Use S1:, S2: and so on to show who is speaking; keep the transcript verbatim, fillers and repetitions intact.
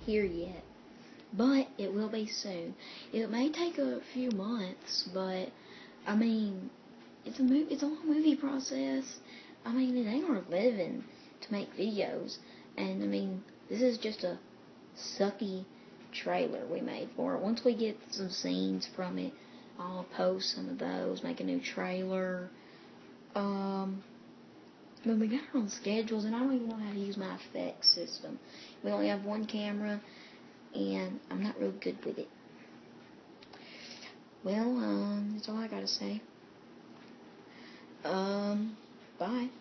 S1: here yet, but it will be soon. It may take a few months, but I mean, it's a movie. It's a long movie process. I mean, it ain't our living to make videos, and I mean, this is just a sucky trailer we made for it. Once we get some scenes from it, I'll post some of those, make a new trailer. Um, but we got our own schedules, and I don't even know how to use my effects system. We only have one camera, and I'm not real good with it. Well, um, that's all I gotta say. Um, bye.